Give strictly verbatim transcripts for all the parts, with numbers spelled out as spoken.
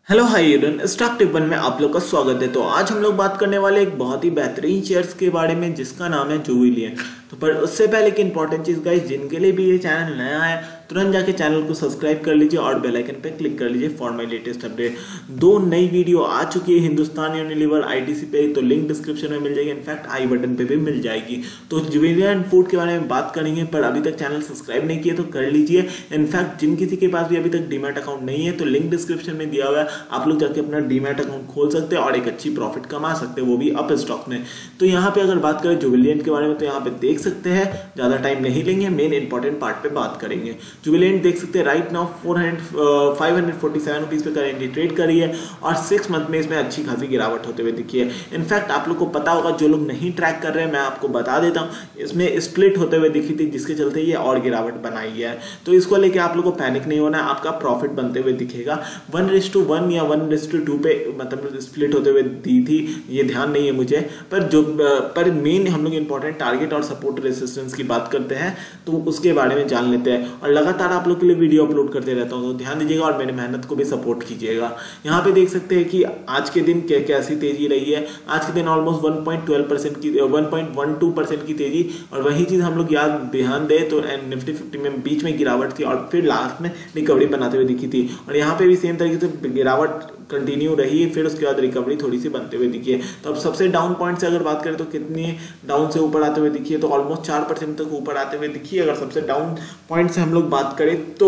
Hello hi everyone, stock tip one में आप लोग का स्वागत है। तो आज हम लोग बात करने वाले एक बहुत ही बेहतरीन शेयर्स के बारे में जिसका नाम है जुबिलिएंट। तो पर उससे पहले एक इंपॉर्टेंट चीज गाइस, जिनके लिए भी ये चैनल नया है तुरंत जाके चैनल को सब्सक्राइब कर लीजिए और बेल आइकन पे क्लिक कर लीजिए फॉर माय लेटेस्ट अपडेट। दो नई वीडियो आ चुकी है हिंदुस्तान यूनिलीवर आईटीसी पे, तो लिंक डिस्क्रिप्शन में मिल जाएगी, इनफैक्ट आई बटन पे भी मिल जाएगी। तो जुबिलिएंट फूड के बारे में बात करेंगे, पर अभी तक चैनल सब्सक्राइब नहीं किया तो कर लीजिए। इनफैक्ट जिन किसी के पास भी अभी तक डीमैट अकाउंट नहीं है तो लिंक डिस्क्रिप्शन में दिया हुआ है, आप लोग जाके अपना डीमैट अकाउंट खोल सकते हैं और एक अच्छी प्रॉफिट कमा सकते हैं, वो भी अप स्टॉक में। तो यहाँ पे अगर बात करें जुबिलिएंट के बारे में तो यहाँ पे देख सकते हैं, ज्यादा टाइम नहीं लेंगे, मेन इंपॉर्टेंट पार्ट पे बात करेंगे। जुबिलिएंट देख सकते हैं right now four hundred five hundred forty seven rupees पे करेंटली ट्रेड करी है और सिक्स मंथ में इसमें अच्छी खासी गिरावट होते हुए दिखी है। इनफैक्ट आप लोग को पता होगा, जो लोग नहीं ट्रैक कर रहे हैं मैं आपको बता देता हूँ, इसमें स्प्लिट होते हुए दिखी थी जिसके चलते ये और गिरावट बनाई है। तो इसको लेके आप लोग को पैनिक नहीं होना है, आपका प्रॉफिट बनते हुए दिखेगा। वन रेस टू वन या वन रेस टू टू पे मतलब स्प्लिट होते हुए दी थी, ये ध्यान नहीं है मुझे, पर जो पर मेन हम लोग इंपॉर्टेंट टारगेट और सपोर्ट रेजिस्टेंस की बात करते हैं तो उसके बारे में जान लेते हैं। और लगातार आप लोग के लिए वीडियो अपलोड करते रहता हूँ तो ध्यान दीजिएगा और मेरी मेहनत को भी सपोर्ट कीजिएगा। यहाँ पे देख सकते हैं कि आज के दिन क्या कैसी तेजी रही है। आज के दिन almost one point twelve percent की one point one two percent की तेजी, और वही चीज हम लोग याद ध्यान दें तो निफ्टी फिफ्टी में बीच में गिरावट थी और फिर लास्ट में रिकवरी बनाते हुए दिखी थी, और यहाँ पे भी सेम तरीके से गिरावट कंटिन्यू रही है, फिर उसके बाद रिकवरी थोड़ी सी बनते हुए दिखी है। तो अब सबसे डाउन पॉइंट से अगर बात करें तो कितनी डाउन से ऊपर आते हुए दिखी है, तो ऑलमोस्ट चार परसेंट तक ऊपर आते हुए दिखी है। अगर सबसे डाउन पॉइंट से हम लोग बात करें तो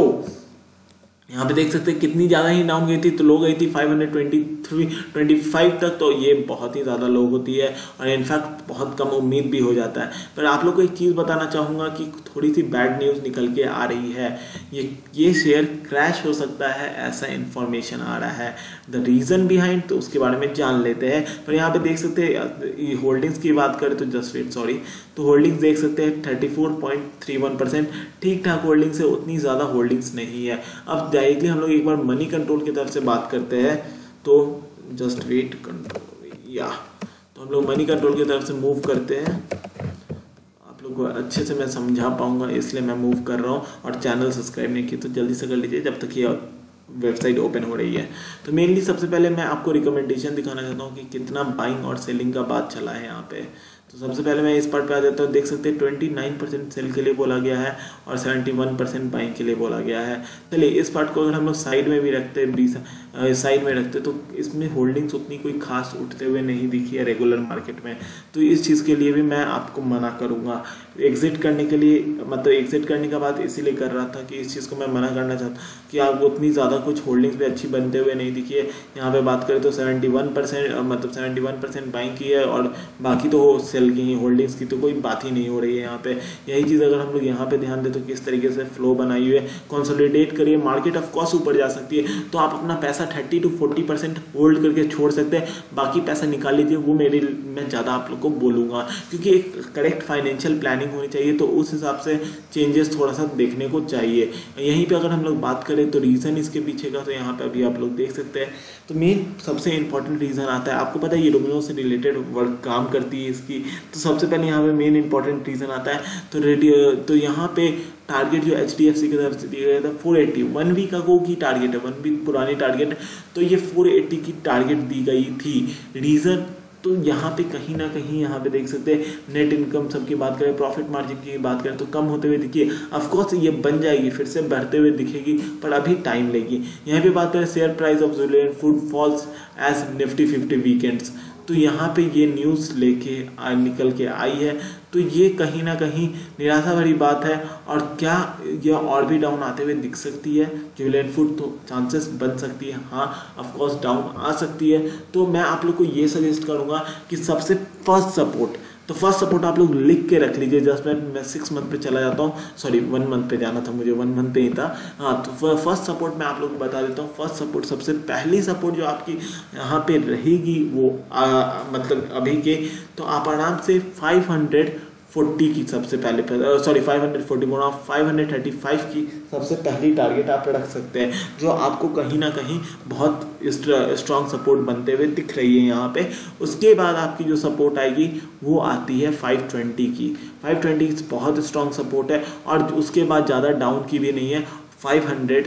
यहाँ पे देख सकते हैं कितनी ज़्यादा ही डाउन गई थी, तो लो गई थी five hundred twenty three twenty five तक, तो ये बहुत ही ज़्यादा लो होती है और इनफैक्ट बहुत कम उम्मीद भी हो जाता है। पर आप लोग को एक चीज़ बताना चाहूँगा कि थोड़ी सी बैड न्यूज़ निकल के आ रही है, ये ये शेयर क्रैश हो सकता है, ऐसा इन्फॉर्मेशन आ रहा है। द रीज़न बिहाइंड तो उसके बारे में जान लेते हैं। पर यहाँ पे देख सकते हैं होल्डिंग्स की बात करें तो जस्ट वेट सॉरी तो होल्डिंग्स देख सकते हैं thirty four point three one percent ठीक ठाक होल्डिंग्स है, उतनी ज़्यादा होल्डिंग्स नहीं है। अब डायरेक्टली हम लोग एक बार मनी कंट्रोल की तरफ से बात करते हैं, तो जस्ट वेट कंट्रोल या तो हम लोग मनी कंट्रोल की तरफ से मूव करते हैं। आप लोग को अच्छे से मैं समझा पाऊंगा इसलिए मैं मूव कर रहा हूँ, और चैनल सब्सक्राइब नहीं किया तो जल्दी से कर लीजिए जब तक ये वेबसाइट ओपन हो रही है। तो मेनली सबसे पहले मैं आपको रिकमेंडेशन दिखाना चाहता हूँ कि कितना बाइंग और सेलिंग का बात चला है यहाँ पे। तो सबसे पहले मैं इस पार्ट पे आ जाता हूँ। देख सकते हैं ट्वेंटी नाइन परसेंट सेल के लिए बोला गया है और सेवेंटी वन परसेंट बाइंग के लिए बोला गया है। चलिए इस पार्ट को अगर हम लोग साइड में भी रखते हैं, बीस साइड में रखते तो इसमें होल्डिंग्स उतनी कोई खास उठते हुए नहीं दिखी है रेगुलर मार्केट में। तो इस चीज़ के लिए भी मैं आपको मना करूँगा एग्जिट करने के लिए, मतलब एग्जिट करने का बात इसीलिए कर रहा था कि इस चीज़ को मैं मना करना चाहता हूँ कि आप उतनी ज़्यादा कुछ होल्डिंग्स भी अच्छी बनते हुए नहीं दिखी है। यहाँ पे बात करें तो सेवेंटी वन परसेंट मतलब सेवेंटी वन परसेंट बाइंग की है और बाकी तो सेल की ही, होल्डिंग्स की तो कोई बात ही नहीं हो रही है यहाँ पे। यही चीज़ अगर हम लोग यहाँ पे ध्यान दें तो किस तरीके से फ्लो बनाई हुई है, कंसोलिडेट करिए, मार्केट ऑफ कोर्स ऊपर जा सकती है तो आप अपना पैसा thirty two forty percent hold करके छोड़ सकते हैं, बाकी पैसा निकाल लीजिए। वो मेरे मैं ज़्यादा आप लोग को बोलूँगा, क्योंकि एक करेक्ट फाइनेंशियल प्लानिंग होनी चाहिए, तो उस हिसाब से चेंजेस थोड़ा सा देखने को चाहिए। यहीं पे अगर हम लोग बात करें तो रीज़न इसके पीछे का, तो यहाँ पे अभी आप लोग देख सकते हैं। तो मेन सबसे इंपॉर्टेंट रीज़न आता है, आपको पता है ये डोमिनो से रिलेटेड वर्क काम करती है इसकी, तो सबसे पहले यहाँ पे मेन इंपॉर्टेंट रीज़न आता है। तो रेडियो तो यहाँ पे टारगेट जो एच डी एफ सी की तरफ से दिया गया था four eighty, one week ago की टारगेट है, वन वीक पुरानी टारगेट है, तो ये फोर एट्टी की टारगेट दी गई थी। रीज़न तो यहाँ पे कहीं ना कहीं यहाँ पे देख सकते हैं नेट इनकम सबकी बात करें, प्रॉफिट मार्जिन की बात करें तो कम होते हुए दिखिए। ऑफकोर्स ये बन जाएगी, फिर से बढ़ते हुए दिखेगी, पर अभी टाइम लेगी। यहाँ पे बात करें share price of Jubilant food falls as Nifty fifty weekends, तो यहाँ पे ये न्यूज़ लेके निकल के आई है, तो ये कहीं ना कहीं निराशा भरी बात है। और क्या ये और भी डाउन आते हुए दिख सकती है जुबिलिएंट फूड, तो चांसेस बन सकती है, हाँ ऑफकोर्स डाउन आ सकती है। तो मैं आप लोग को ये सजेस्ट करूँगा कि सबसे फर्स्ट सपोर्ट, तो फर्स्ट सपोर्ट आप लोग लिख के रख लीजिए। जस्ट मैं मैं सिक्स मंथ पे चला जाता हूँ, सॉरी वन मंथ पे जाना था मुझे, वन मंथ पे ही था, हाँ। तो फर्स्ट सपोर्ट मैं आप लोग को बता देता हूँ। फर्स्ट सपोर्ट, सबसे पहली सपोर्ट जो आपकी यहाँ पे रहेगी वो आ, मतलब अभी के, तो आप आराम से फाइव हंड्रेड फोर्टी की सबसे पहले सॉरी फाइव हंड्रेड फोर्टी बोला फाइव हंड्रेड थर्टी फाइव की सबसे पहली टारगेट आप रख सकते हैं, जो आपको कहीं ना कहीं बहुत स्ट्रॉन्ग सपोर्ट बनते हुए दिख रही है यहाँ पे। उसके बाद आपकी जो सपोर्ट आएगी वो आती है फाइव ट्वेंटी की। फाइव ट्वेंटी बहुत स्ट्रॉन्ग सपोर्ट है, और उसके बाद ज़्यादा डाउन की भी नहीं है। फाइव हंड्रेड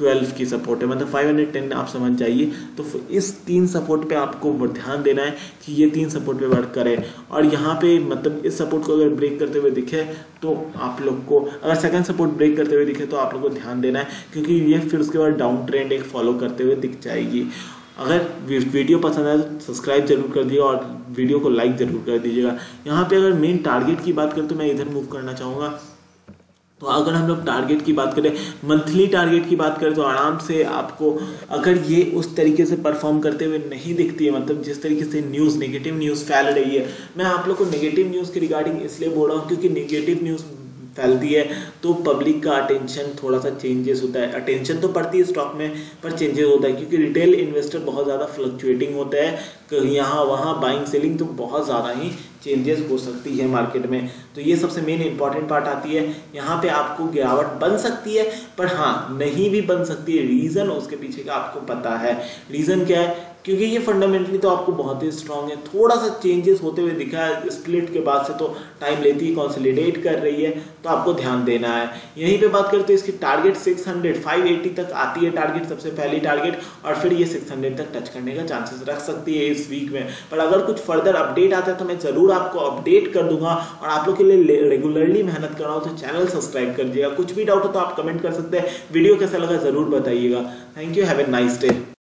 ट्वेल्व की सपोर्ट है, मतलब फाइव हंड्रेड टेन आप समझ जाइए। तो इस तीन सपोर्ट पे आपको ध्यान देना है कि ये तीन सपोर्ट पे वर्क करे। और यहाँ पे मतलब इस सपोर्ट को अगर ब्रेक करते हुए दिखे तो आप लोग को, अगर सेकंड सपोर्ट ब्रेक करते हुए दिखे तो आप लोग को ध्यान देना है, क्योंकि ये फिर उसके बाद डाउन ट्रेंड एक फॉलो करते हुए दिख जाएगी। अगर वीडियो पसंद आए तो सब्सक्राइब जरूर कर दिएगा और वीडियो को लाइक जरूर कर दीजिएगा। यहाँ पे अगर मेन टारगेट की बात करें तो मैं इधर मूव करना चाहूँगा। तो अगर हम लोग टारगेट की बात करें, मंथली टारगेट की बात करें, तो आराम से आपको अगर ये उस तरीके से परफॉर्म करते हुए नहीं दिखती है, मतलब जिस तरीके से न्यूज़ नेगेटिव न्यूज़ फैल रही है, मैं आप लोग को नेगेटिव न्यूज़ के रिगार्डिंग इसलिए बोल रहा हूँ क्योंकि नेगेटिव न्यूज़ फैलती है तो पब्लिक का अटेंशन थोड़ा सा चेंजेस होता है। अटेंशन तो पड़ती है स्टॉक में, पर चेंजेस होता है क्योंकि रिटेल इन्वेस्टर बहुत ज़्यादा फ्लक्चुएटिंग होता है, यहाँ वहाँ बाइंग सेलिंग, तो बहुत ज़्यादा ही चेंजेस हो सकती है मार्केट में। तो ये सबसे मेन इंपॉर्टेंट पार्ट आती है। यहाँ पे आपको गिरावट बन सकती है, पर हाँ नहीं भी बन सकती है। रीज़न उसके पीछे का आपको पता है। रीज़न क्या है? क्योंकि ये फंडामेंटली तो आपको बहुत ही स्ट्रांग है। थोड़ा सा चेंजेस होते हुए दिखा है स्प्लिट के बाद से, तो टाइम लेती है, कंसोलिडेट कर रही है, तो आपको ध्यान देना है। यहीं पे बात करें तो इसकी target six hundred five eighty तक आती है टारगेट, सबसे पहली टारगेट, और फिर ये सिक्स हंड्रेड तक टच करने का चांसेस रख सकती है इस वीक में। पर अगर कुछ फर्दर अपडेट आता है तो मैं जरूर आपको अपडेट कर दूंगा। और आप लोग के लिए रेगुलरली मेहनत कर रहा हूँ, तो चैनल सब्सक्राइब कर दीजिएगा। कुछ भी डाउट हो तो आप कमेंट कर सकते हैं। वीडियो कैसा लगा जरूर बताइएगा। Thank you, have a nice day.